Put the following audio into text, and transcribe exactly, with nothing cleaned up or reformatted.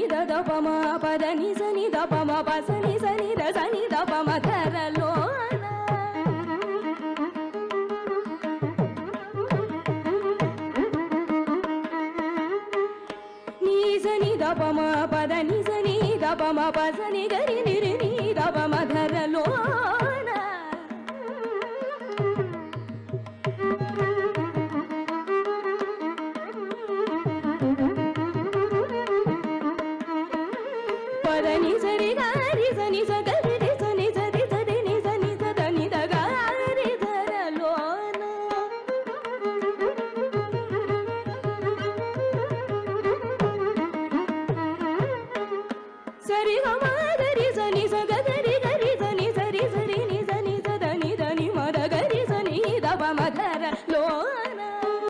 the ప మ ప ద ని స ని ద ప మ ప స ని స ని ద స ని ద ప మ ధరలోన ని స ని ద ప మ ప ద ని స ని ద ప మ ప స ని గ రి ని రి ని ద ప మ ధరలోన పదని సరి గారి సని సగరి రి సని సరి సరి ని సని సదని దగారి ధరలోన సరి గమ